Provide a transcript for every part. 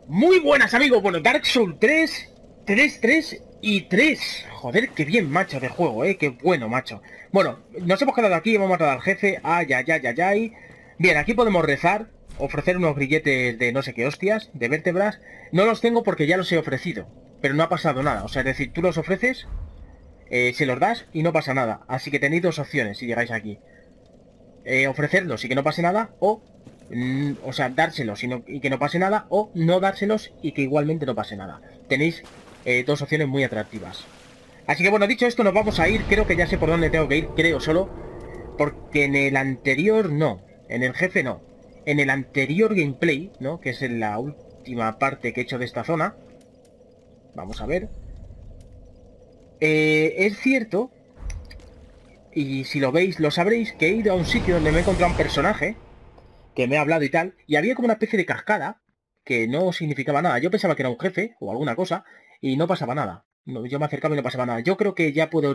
Muy buenas, amigos. Bueno, Dark Souls 3, 3, 3 y 3. Joder, qué bien, macho, de juego, qué bueno, macho. Bueno, nos hemos quedado aquí, hemos matado al jefe. Ay, ay, ay, ay, ay. Bien, aquí podemos rezar, ofrecer unos grilletes de no sé qué hostias, de vértebras. No los tengo porque ya los he ofrecido, pero no ha pasado nada. O sea, es decir, tú los ofreces, se los das y no pasa nada. Así que tenéis dos opciones si llegáis aquí. Ofrecerlos y que no pase nada, o sea, dárselos y que no pase nada, o no dárselos y que igualmente no pase nada. Tenéis dos opciones muy atractivas. Así que bueno, dicho esto, nos vamos a ir. Creo que ya sé por dónde tengo que ir, creo solo. Porque en el anterior no, en el jefe no. En el anterior gameplay, ¿no? Que es en la última parte que he hecho de esta zona. Vamos a ver. Es cierto, y si lo veis, lo sabréis, que he ido a un sitio donde me he encontrado un personaje que me ha hablado y tal, y había como una especie de cascada que no significaba nada. Yo pensaba que era un jefe o alguna cosa y no pasaba nada. No, yo me acercaba y no pasaba nada. Yo creo que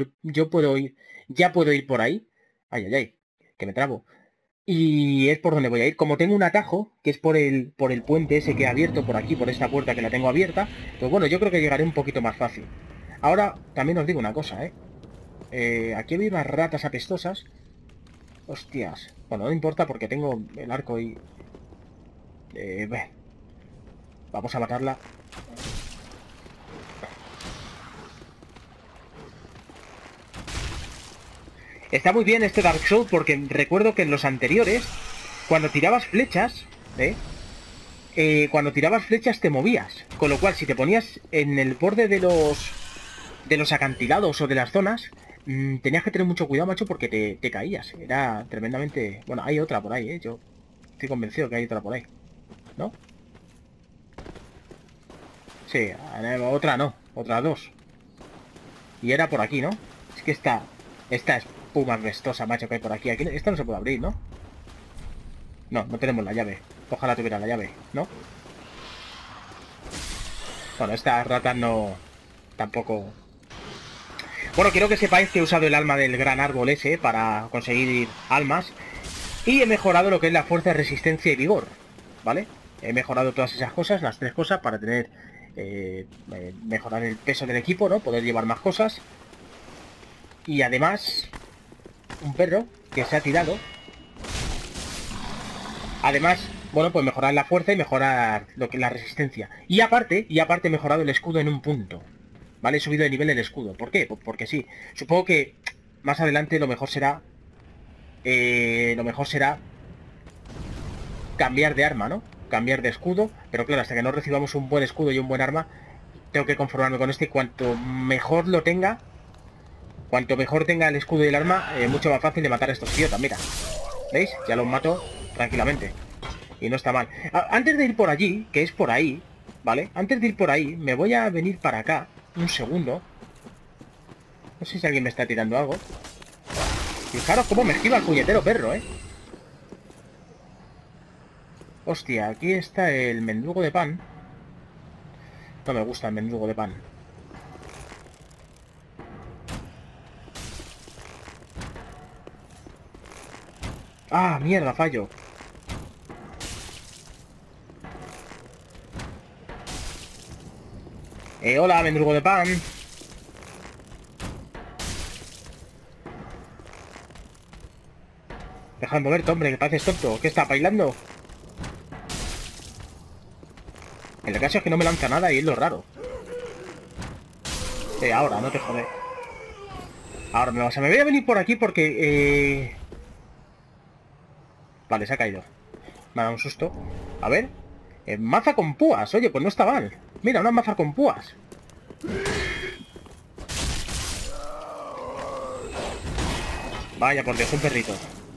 ya puedo ir por ahí. Ay, ay, ay, que me trabo. Y es por donde voy a ir. Como tengo un atajo, que es por el puente ese que he abierto por aquí, por esta puerta que la tengo abierta, pues bueno, yo creo que llegaré un poquito más fácil. Ahora, también os digo una cosa, aquí hay unas ratas apestosas. Hostias. Bueno, no importa porque tengo el arco y... Bueno, vamos a matarla. Está muy bien este Dark Souls porque recuerdo que en los anteriores, cuando tirabas flechas, cuando tirabas flechas te movías. Con lo cual, si te ponías en el borde de los acantilados o de las zonas, tenías que tener mucho cuidado, macho, porque te caías. Era tremendamente... Bueno, hay otra por ahí, Yo estoy convencido que hay otra por ahí. ¿No? Sí, otra no. Otras dos. Y era por aquí, ¿no? Es que esta espuma vestosa, macho, que hay por aquí. Esta no se puede abrir, ¿no? No, no tenemos la llave. Ojalá tuviera la llave, ¿no? Bueno, estas ratas no... Tampoco... Bueno, quiero que sepáis que he usado el alma del gran árbol ese para conseguir almas. Y he mejorado lo que es la fuerza, resistencia y vigor, ¿vale? He mejorado todas esas cosas, las tres cosas, para tener... mejorar el peso del equipo, ¿no? Poder llevar más cosas. Y además... Un perro que se ha tirado. Además, bueno, pues mejorar la fuerza y mejorar lo que es la resistencia. Y aparte he mejorado el escudo en un punto. ¿Vale? He subido de nivel el escudo. ¿Por qué? Pues porque sí. Supongo que más adelante lo mejor será... cambiar de arma, ¿no? Cambiar de escudo. Pero claro, hasta que no recibamos un buen escudo y un buen arma, tengo que conformarme con este. Cuanto mejor lo tenga, cuanto mejor tenga el escudo y el arma, mucho más fácil de matar a estos idiotas. Mira, ¿veis? Ya los mato tranquilamente. Y no está mal. Antes de ir por allí, que es por ahí, ¿vale? Antes de ir por ahí, me voy a venir para acá. Un segundo. No sé si alguien me está tirando algo. Fijaros cómo me esquiva el puñetero perro, Hostia, aquí está el mendrugo de pan. No me gusta el mendrugo de pan. ¡Ah, mierda, fallo! Hola, mendrugo de pan. Deja de moverte, hombre, que pareces tonto. ¿Qué está, bailando? El caso es que no me lanza nada y es lo raro. Ahora, no te jodes. Ahora me voy a venir por aquí porque... Vale, se ha caído. Me ha dado un susto. A ver. Maza con púas. Oye, pues no está mal. Mira, una maza con púas. Vaya, por Dios, un perrito.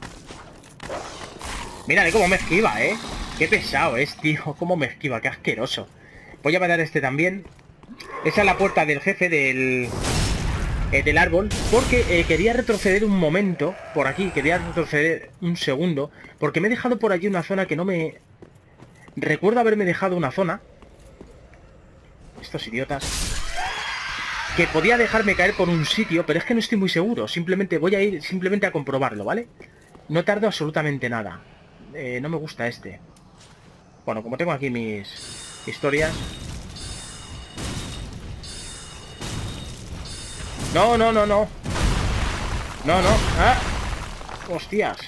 Mírale cómo me esquiva, Qué pesado es, tío. Cómo me esquiva, qué asqueroso. Voy a matar este también. Esa es la puerta del jefe del árbol. Porque quería retroceder un momento por aquí. Quería retroceder un segundo. Porque me he dejado por allí una zona que no me... Recuerdo haberme dejado una zona. Estos idiotas. Que podía dejarme caer por un sitio, pero es que no estoy muy seguro. Simplemente voy a ir simplemente a comprobarlo, ¿vale? No tardo absolutamente nada. No me gusta este. Bueno, como tengo aquí historias. No, no, no, no. No, no. ¡Ah! Hostias.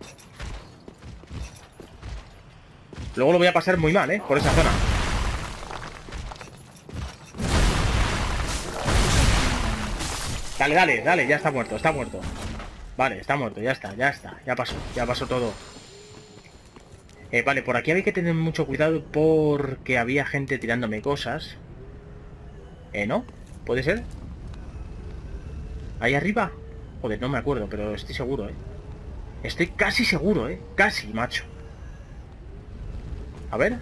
Luego lo voy a pasar muy mal, por esa zona. Dale, dale, dale, ya está muerto, está muerto. Vale, está muerto, ya está, ya pasó todo. Vale, por aquí había que tener mucho cuidado porque había gente tirándome cosas. ¿No? ¿Puede ser? ¿Ahí arriba? Joder, no me acuerdo, pero estoy seguro, Estoy casi seguro, casi, macho. A ver.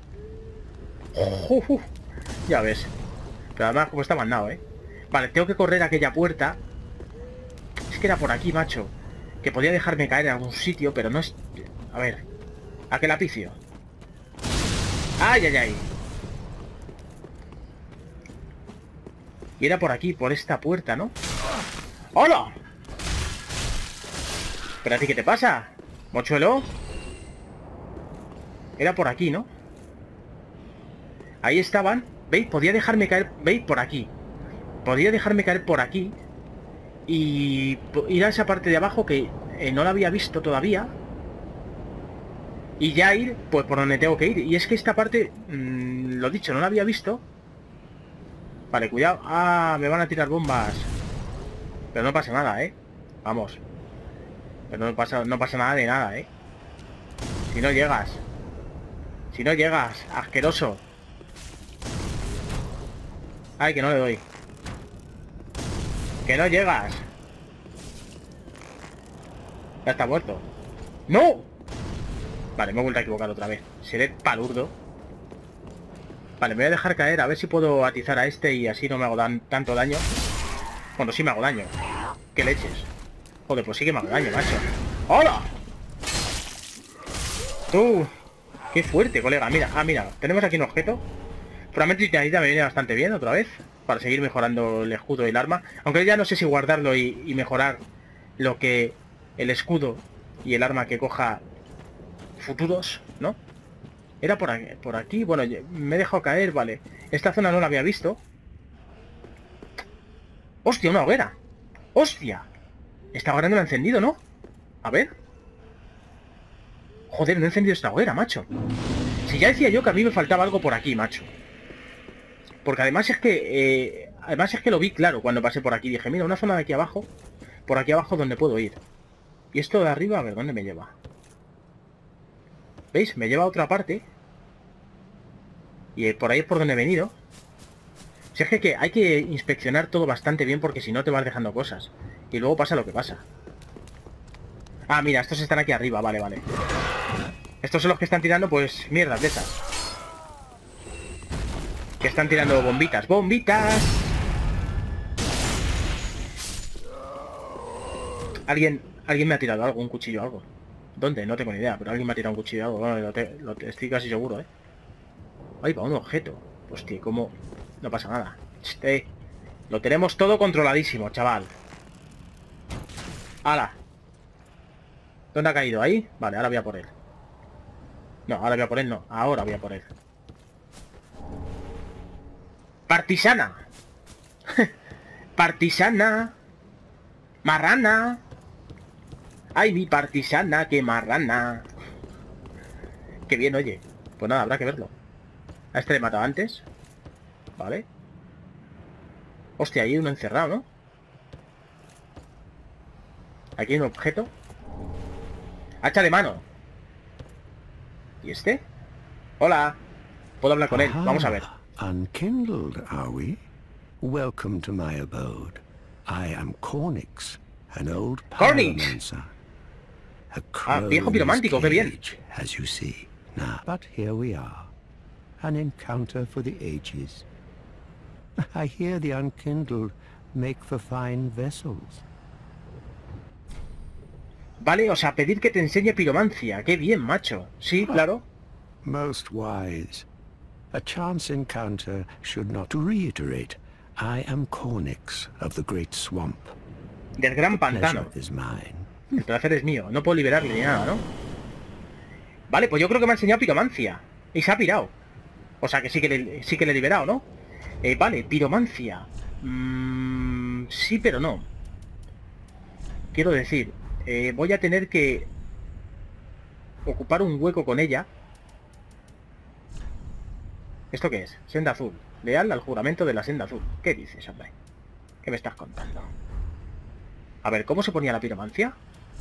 Ya ves. Pero además como está mandado, Vale, tengo que correr a aquella puerta. Es que era por aquí, macho. Que podía dejarme caer en algún sitio, pero no es... A ver. Aquel apicio. ¡Ay, ay, ay! Y era por aquí, por esta puerta, ¿no? ¡Hola! ¿Pero a ti qué te pasa? ¿Mochuelo? Era por aquí, ¿no? Ahí estaban. ¿Veis? Podía dejarme caer... ¿Veis? Por aquí. Podía dejarme caer por aquí. Y ir a esa parte de abajo que no la había visto todavía. Y ya ir, pues, por donde tengo que ir. Y es que esta parte, lo dicho, no la había visto. Vale, cuidado. Ah, me van a tirar bombas. Pero no pasa nada, Vamos. Pero no pasa nada de nada, Si no llegas. Si no llegas, asqueroso. Ay, que no le doy. Que no llegas. Ya está muerto. ¡No! Vale, me he vuelto a equivocar otra vez. Seré palurdo. Vale, me voy a dejar caer. A ver si puedo atizar a este y así no me hago tanto daño. Bueno, sí me hago daño. ¿Qué leches? Joder, pues sí que me hago daño, macho. ¡Hola! Tú. Qué fuerte, colega. Mira, mira. Tenemos aquí un objeto. Probablemente Titanita me viene bastante bien otra vez. Para seguir mejorando el escudo y el arma. Aunque ya no sé si guardarlo y mejorar lo que... El escudo y el arma que coja futuros, ¿no? Era por aquí. Bueno, me he dejado caer, vale. Esta zona no la había visto. ¡Hostia, una hoguera! ¡Hostia! Esta hoguera no la he encendido, ¿no? A ver. Joder, no he encendido esta hoguera, macho. Si ya decía yo que a mí me faltaba algo por aquí, macho. Porque además es que... lo vi claro cuando pasé por aquí. Dije, mira, una zona de aquí abajo. Por aquí abajo donde puedo ir. Y esto de arriba, a ver, ¿dónde me lleva? ¿Veis? Me lleva a otra parte. Y por ahí es por donde he venido. Si es que hay que inspeccionar todo bastante bien porque si no te vas dejando cosas. Y luego pasa lo que pasa. Ah, mira, estos están aquí arriba, vale, vale. Estos son los que están tirando, pues, mierdas de esas. Que están tirando bombitas. ¡Bombitas! Alguien me ha tirado algo, un cuchillo o algo. ¿Dónde? No tengo ni idea, pero alguien me ha tirado un cuchillo o algo. Bueno, estoy casi seguro, Ahí va un objeto. Hostia, ¿cómo? No pasa nada. Lo tenemos todo controladísimo, chaval. ¡Hala! ¿Dónde ha caído? ¿Ahí? Vale, ahora voy a por él. No, ahora voy a por él, no. Ahora voy a por él. ¡Partisana! ¡Partisana! ¡Marrana! ¡Ay, mi partisana, qué marrana! ¡Qué bien, oye! Pues nada, habrá que verlo. A este le he matado antes. Vale. Hostia, ahí hay uno encerrado, ¿no? Aquí hay un objeto. Hacha de mano. ¿Y este? Hola. Puedo hablar con él. Vamos a ver. Unkindled, are we? Welcome to my abode. I am Cornix, an old pyromancer. Viejo piromántico, qué bien. As you see. Now, but here we are. An encounter for the ages. I hear the unkindled make for fine vessels. Vale, o sea, pedir que te enseñe piromancia. Qué bien, macho. Sí, claro. Most wise. A chance encounter should not. To reiterate, I am Cornix of the Great Swamp. Del gran pantano. Is mine. El placer es mío. No puedo liberarle ni nada, ¿no? Vale, pues yo creo que me ha enseñado piromancia. Y se ha pirado. O sea que sí que le he liberado, ¿no? Vale, piromancia. Sí, pero no. Quiero decir, voy a tener que ocupar un hueco con ella. ¿Esto qué es? Senda azul. Leal al juramento de la senda azul. ¿Qué dices, hombre? ¿Qué me estás contando? A ver, ¿cómo se ponía la piromancia?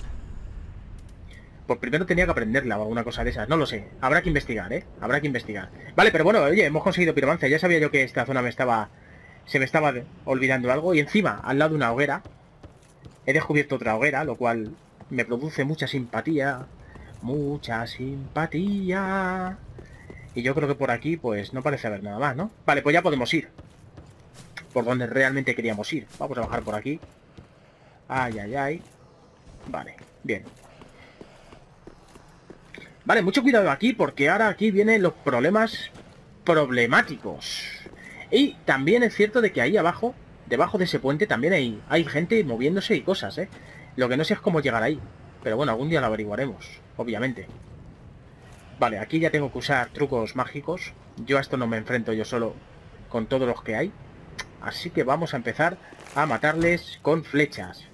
Pues primero tenía que aprenderla o alguna cosa de esas. No lo sé. Habrá que investigar, ¿eh? Habrá que investigar. Vale, pero bueno, oye, hemos conseguido piromancia. Ya sabía yo que esta zona se me estaba olvidando algo. Y encima, al lado de una hoguera, he descubierto otra hoguera, lo cual me produce mucha simpatía. Mucha simpatía. Y yo creo que por aquí, pues, no parece haber nada más, ¿no? Vale, pues ya podemos ir. Por donde realmente queríamos ir. Vamos a bajar por aquí. Ay, ay, ay. Vale, bien. Vale, mucho cuidado aquí, porque ahora aquí vienen los problemas problemáticos. Y también es cierto de que ahí abajo, debajo de ese puente, también hay gente moviéndose y cosas, ¿eh? Lo que no sé es cómo llegar ahí. Pero bueno, algún día lo averiguaremos, obviamente. Vale, aquí ya tengo que usar trucos mágicos. Yo a esto no me enfrento yo solo con todos los que hay. Así que vamos a empezar a matarles con flechas.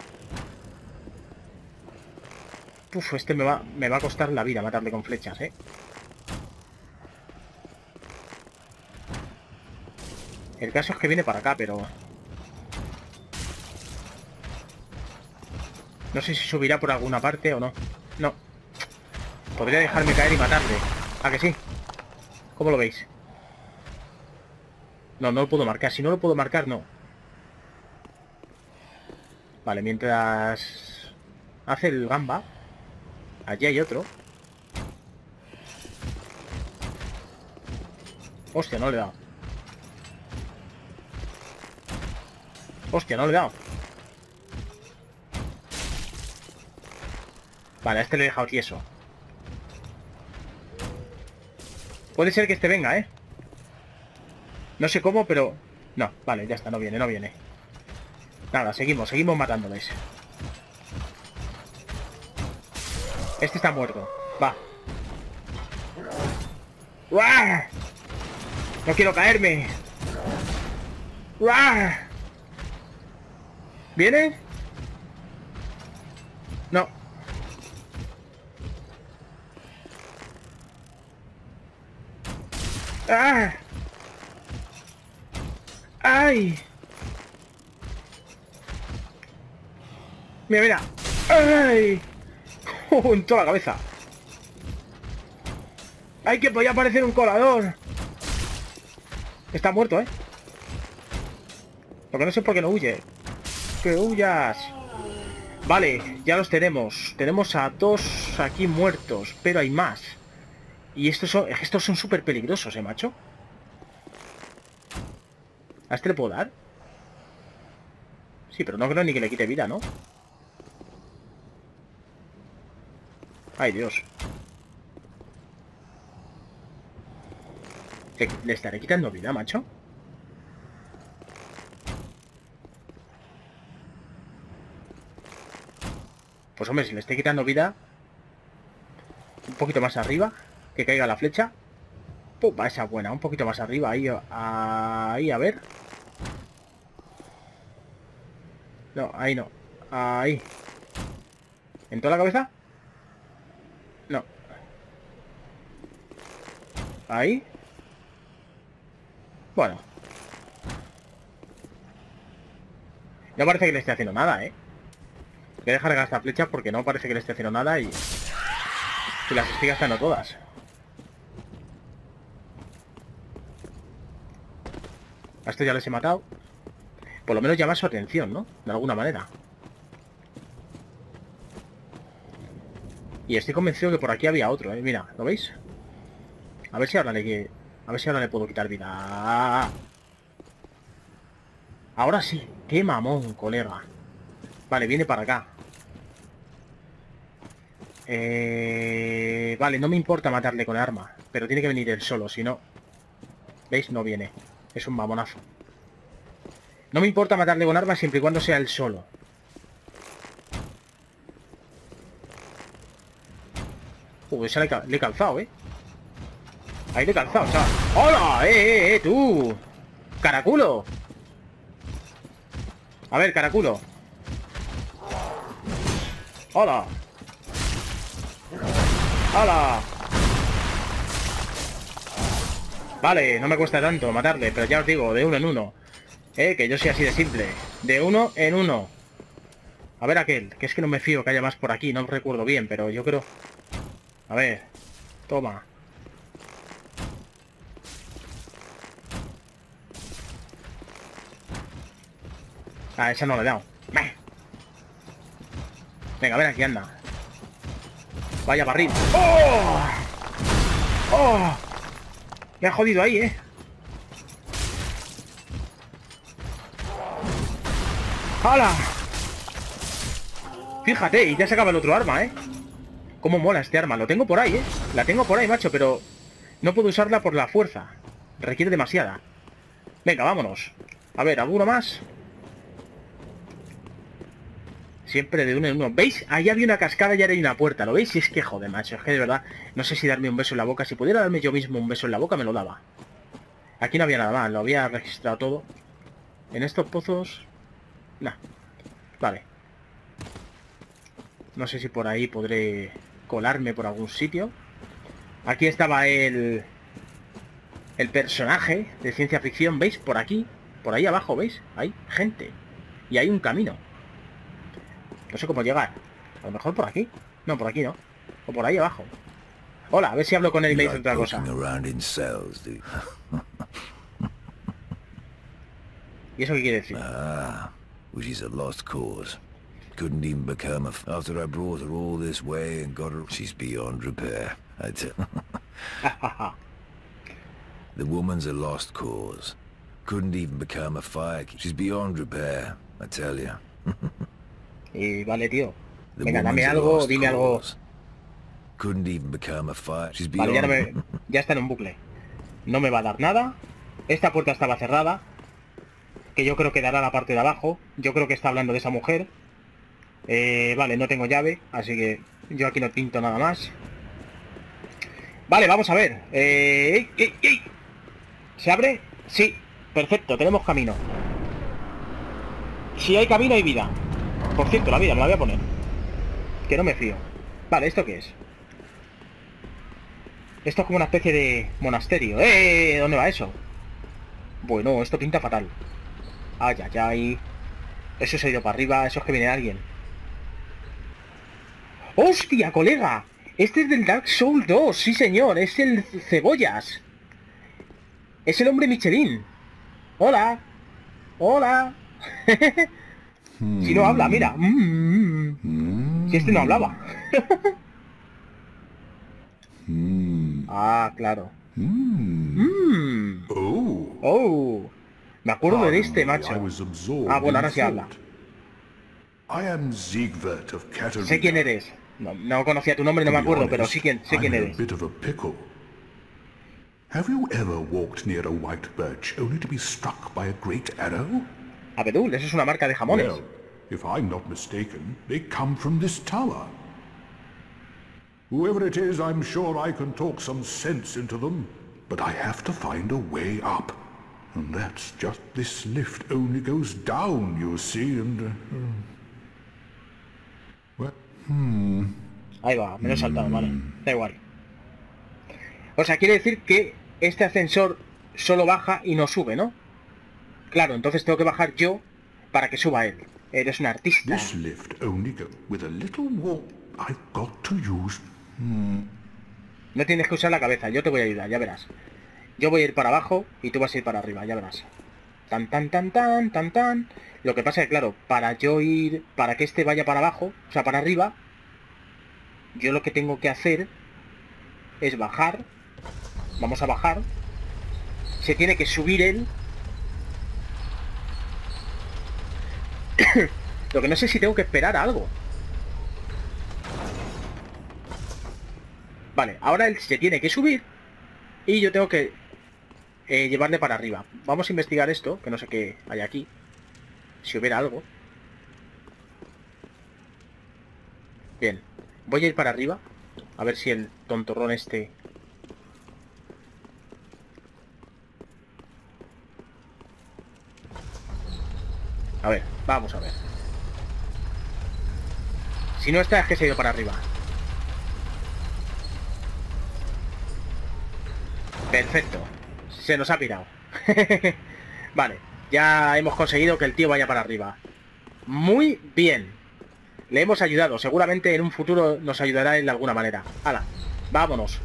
Uf, este me va a costar la vida matarle con flechas, ¿eh? El caso es que viene para acá, pero... no sé si subirá por alguna parte o no. No. Podría dejarme caer y matarle. ¿A que sí? ¿Cómo lo veis? No, no lo puedo marcar. Si no lo puedo marcar, no. Vale, mientras... hace el gamba. Allí hay otro. Hostia, no le he dado. Hostia, no le he dado. Vale, a este le he dejado tieso. Puede ser que este venga, ¿eh? No sé cómo, pero... no, vale, ya está, no viene, no viene. Nada, seguimos matándoles. Este está muerto. Va. ¡Uah! No quiero caerme. ¡Uah! ¿Viene? No. ¡Ah! ¡Ay! Mira, mira. ¡Ay! En toda la cabeza. ¡Ay, que podía aparecer un colador! Está muerto, ¿eh? Lo que no sé por qué no huye. ¡Que huyas! Vale, ya los tenemos. Tenemos a dos aquí muertos, pero hay más. Y estos son súper peligrosos, macho. ¿A este le puedo dar? Sí, pero no creo ni que le quite vida, ¿no? Ay, Dios. ¿Le estaré quitando vida, macho? Pues hombre, si le estoy quitando vida... un poquito más arriba. Que caiga la flecha. Pum, esa buena, un poquito más arriba. Ahí, a ver. No, ahí no. Ahí. ¿En toda la cabeza? No. Ahí. Bueno. No parece que le esté haciendo nada, ¿eh? Voy a dejar de gastar flechas porque no parece que le esté haciendo nada y las estoy gastando todas. A esto ya les he matado. Por lo menos llama su atención, ¿no? De alguna manera. Y estoy convencido que por aquí había otro, ¿eh? Mira, ¿lo veis? A ver si ahora le puedo quitar vida. Ahora sí. ¡Qué mamón, colega! Vale, viene para acá. Vale, no me importa matarle con arma. Pero tiene que venir él solo, si no... ¿Veis? No viene. Es un mamonazo. No me importa matarle con arma siempre y cuando sea él solo. Esa le he calzado, ¿eh? Ahí de calzado, chaval. ¡Hola! Tú! ¡Caraculo! A ver, caraculo. ¡Hola! ¡Hola! Vale, no me cuesta tanto matarle, pero ya os digo, de uno en uno. Que yo soy así de simple. De uno en uno. A ver aquel, que es que no me fío que haya más por aquí, no recuerdo bien, pero yo creo... A ver, toma. Ah, esa no le he dado. Meh. Venga, a ver aquí, anda. Vaya barril. ¡Oh! ¡Oh! Me ha jodido ahí, ¡Hala! Fíjate, y ya se acaba el otro arma, Cómo mola este arma. Lo tengo por ahí, La tengo por ahí, macho, pero... No puedo usarla por la fuerza. Requiere demasiada. Venga, vámonos. A ver, ¿alguno más? Siempre de uno en uno. ¿Veis? Ahí había una cascada y ahora hay una puerta. ¿Lo veis? Y es que, joder, macho. Es que de verdad, no sé si darme un beso en la boca. Si pudiera darme yo mismo un beso en la boca, me lo daba. Aquí no había nada más. Lo había registrado todo. En estos pozos... Nah. Vale. No sé si por ahí podré colarme por algún sitio. Aquí estaba el personaje de ciencia ficción. ¿Veis? Por aquí. Por ahí abajo, ¿veis? Hay gente. Y hay un camino. No sé cómo llegar. A lo mejor por aquí. No, por aquí no. O por ahí abajo. Hola, a ver si hablo con él y me dice otra cosa. ¿Y eso qué quiere decir? Ah, which is a lost cause. Couldn't even become after I brought her all this way and got her. She's beyond repair. I tell. The woman's a lost cause. Couldn't even become a fire. She's beyond repair. I tell you. Y vale, tío. Venga, dame algo, dime algo. Couldn't even become a fire. She's Vale, beyond... ya está en un bucle. No me va a dar nada. Esta puerta estaba cerrada. Que yo creo que dará la parte de abajo. Yo creo que está hablando de esa mujer. Vale, no tengo llave. Así que yo aquí no pinto nada más. Vale, vamos a ver. ¡Ey! ¿Se abre? Sí. Perfecto, tenemos camino. Si hay camino hay vida. Por cierto, la vida me la voy a poner. Que no me fío. Vale, ¿esto qué es? Esto es como una especie de monasterio. ¿Dónde va eso? Bueno, esto pinta fatal. Ay, ay, ay. Eso se ha ido para arriba. Eso es que viene alguien. ¡Hostia, colega! Este es del Dark Souls 2. Sí, señor. Es el Cebollas. Es el hombre Michelin. Hola. Hola. Si no habla, mira. Si este no hablaba. Ah, claro. Oh. Me acuerdo de este, macho. Ah, bueno, ahora sí habla. Sé quién eres. No conocía tu nombre, no me acuerdo, pero sé quién eres. Have you ever walked near a white birch only to be struck by a great arrow? Abedul, eso es una marca de jamones. Well, if I'm not mistaken, they come from this tower. Whoever it is, I'm sure I can talk some sense into them. But I have to find a way up. And that's just this lift only goes down, you see, and... Ahí va, me lo he saltado, vale. Da igual. O sea, quiere decir que este ascensor solo baja y no sube, ¿no? Claro, entonces tengo que bajar yo para que suba él. Eres un artista. This lift only go with a little walk. I've got to use... No tienes que usar la cabeza, yo te voy a ayudar, ya verás. Yo voy a ir para abajo y tú vas a ir para arriba, ya verás. Tan, tan, tan, tan, tan, tan. Lo que pasa es que, claro, para que este vaya para abajo, o sea, para arriba, yo lo que tengo que hacer es bajar. Vamos a bajar. Se tiene que subir él. Lo que no sé si tengo que esperar a algo. Vale, ahora él se tiene que subir y yo tengo que llevarle para arriba. Vamos a investigar esto, que no sé qué hay aquí. Si hubiera algo. Bien, voy a ir para arriba. A ver si el tontorrón este A ver, vamos a ver. Si no está, es que se ha ido para arriba. Perfecto. Se nos ha pirado. Vale, ya hemos conseguido que el tío vaya para arriba. Muy bien. Le hemos ayudado. Seguramente en un futuro nos ayudará él de alguna manera. ¡Hala! Vámonos.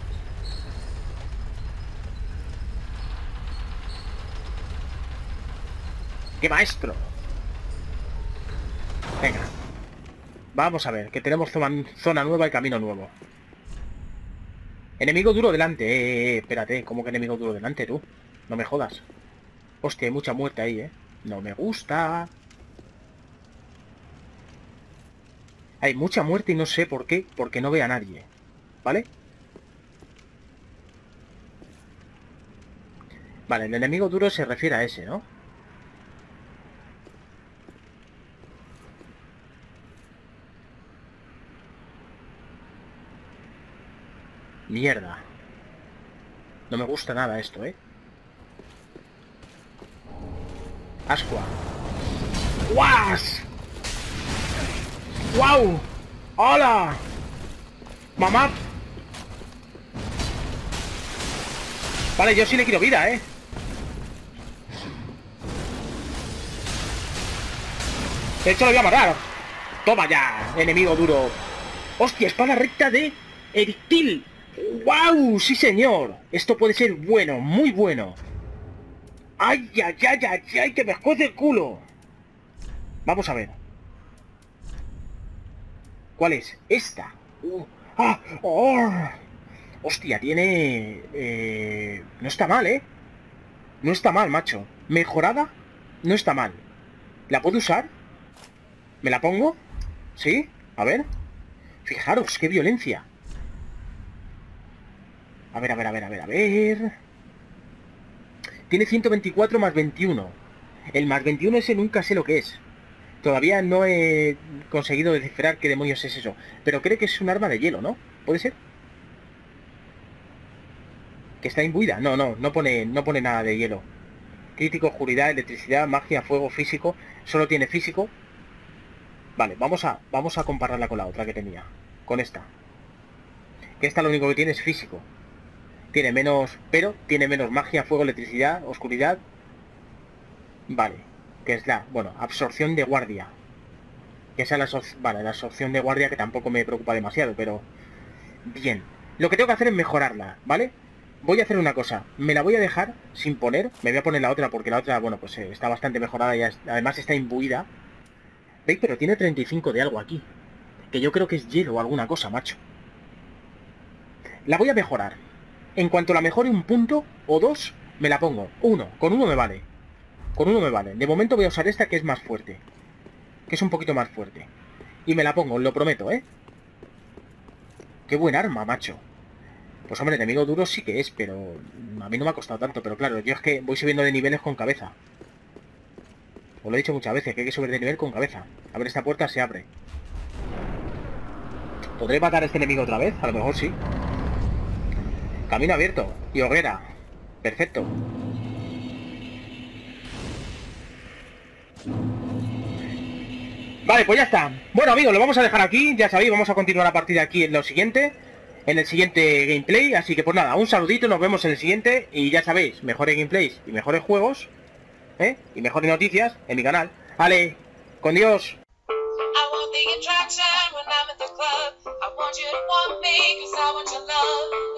¡Qué maestro! Venga. Vamos a ver, que tenemos zona nueva y camino nuevo. Enemigo duro delante. Espérate, ¿cómo que enemigo duro delante, tú? No me jodas. Hostia, hay mucha muerte ahí, No me gusta. Hay mucha muerte y no sé por qué. Porque no ve a nadie. ¿Vale? Vale, el enemigo duro se refiere a ese, ¿no? Mierda. No me gusta nada esto, Ascua. ¡Guas! ¡Guau! ¡Hola! ¡Mamá! Vale, yo sí le quiero vida, De hecho, lo voy a matar. Toma ya, enemigo duro. ¡Hostia, espada recta de Erictil! ¡Wow! ¡Sí, señor! Esto puede ser bueno, muy bueno. ¡Ay, ay, ay, ay, ay! ¡Que me escoce el culo! Vamos a ver. ¿Cuál es? Esta. ¡Ah! ¡Oh! Hostia, tiene... No está mal, No está mal, macho. Mejorada, no está mal. ¿La puedo usar? ¿Me la pongo? ¿Sí? A ver. Fijaros, qué violencia. A ver, a ver, a ver, a ver, a ver... Tiene 124 más 21. El más 21 ese nunca sé lo que es. Todavía no he conseguido descifrar qué demonios es eso. Pero creo que es un arma de hielo, ¿no? ¿Puede ser? ¿Que está imbuida? No, no, no pone nada de hielo. Crítico, oscuridad, electricidad, magia, fuego, físico. Solo tiene físico. Vale, vamos a compararla con la otra que tenía. Con esta. Que esta lo único que tiene es físico. Tiene menos... Pero tiene menos magia, fuego, electricidad, oscuridad. Vale. Que es la... Bueno, absorción de guardia. Que esa es la absorción de guardia, que tampoco me preocupa demasiado, pero... Bien. Lo que tengo que hacer es mejorarla, ¿vale? Voy a hacer una cosa. Me la voy a dejar sin poner. Me voy a poner la otra porque la otra, bueno, pues está bastante mejorada y además está imbuida. ¿Veis? Pero tiene 35 de algo aquí. Que yo creo que es hielo o alguna cosa, macho. La voy a mejorar. En cuanto la mejore un punto o dos, me la pongo. Con uno me vale. Con uno me vale. De momento voy a usar esta que es más fuerte. Que es un poquito más fuerte. Y me la pongo, lo prometo, Qué buen arma, macho. Pues hombre, enemigo duro sí que es, pero a mí no me ha costado tanto. Pero claro, yo es que voy subiendo de niveles con cabeza. Os lo he dicho muchas veces, que hay que subir de nivel con cabeza. A ver, esta puerta se abre. ¿Podré matar a este enemigo otra vez? A lo mejor sí. Camino abierto. Y hoguera. Perfecto. Vale, pues ya está. Bueno, amigos, lo vamos a dejar aquí. Ya sabéis, vamos a continuar a partir de aquí en lo siguiente. En el siguiente gameplay. Así que pues nada, un saludito, nos vemos en el siguiente. Y ya sabéis, mejores gameplays y mejores juegos, y mejores noticias en mi canal. Vale, con Dios. I want the attraction when I'm at the club. I want you to want me, 'cause I want your love.